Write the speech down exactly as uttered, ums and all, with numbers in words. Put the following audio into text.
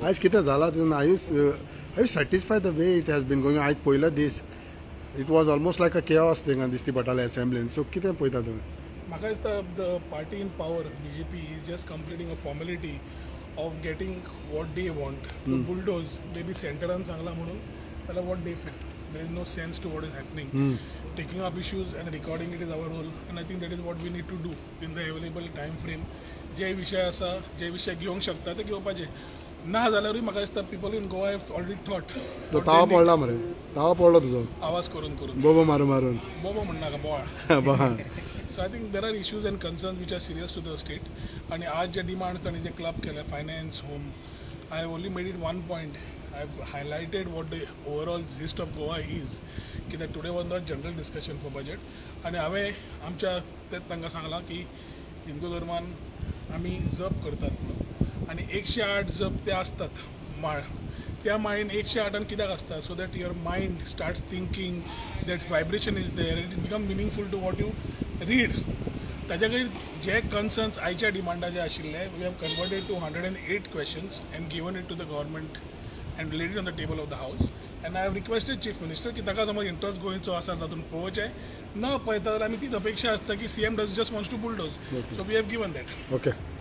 आज कितें जाला तेन्ना I I satisfy the way it has been going. आज पयलो दीस it was almost like a chaos थिंगा दिसती पडटालें असेंब्लीन. सो कितें पळयता तुमी? म्हाका दिसता the party in power BJP is just completing a formality of getting what they want to bulldoze. Maybe सेंटरान सांगला म्हणून जाल्यार what they feel. There is no sense to what is happening. Taking up issues and recording it is our role and I think that is what we need to do in the available time frame. जे विषय आसा जे विषय घेवंक शकता ते घेवपाचे. ना जाल्यारूय म्हाका दिसता people in Goa have already thought. तो तावा पडला मरे, तावा पडलो तुजो आवाज करून करून बोबो मारून मारून बोबो म्हणनाका बोवाळ. So I think there are issues and concerns which are serious to the state. आणि आज जे डिमांड्स तांणी जे क्लब केले finance home, I have only made it one point. I have highlighted what the overall gist of Goa is. कित्याक today was not general discussion for budget. आणि हांवें आमच्या तेच तांकां सांगलां की हिंदू धर्मान आमी जप करतात म्हणून, आणि एकशे आठ जप ते असतात माळ. त्या माळेन एकशे आठान कित्याक आसता? So that your mind starts thinking, that vibration is there, it become meaningful to what you read. ताच्या खातीर जे कन्सर्न्स आयच्या डिमांडाचे आशिल्ले we have converted to hundred and eight questions and given it to the government and laid it on the table of the house. And I have requested chief minister की ताका समज interest गोंयचो आसा तातूंत पळोवचें. न पळयता जाल्यार आमी तीच अपेक्षा आसता की CM does just wants to bulldoze. So we have given that. Okay.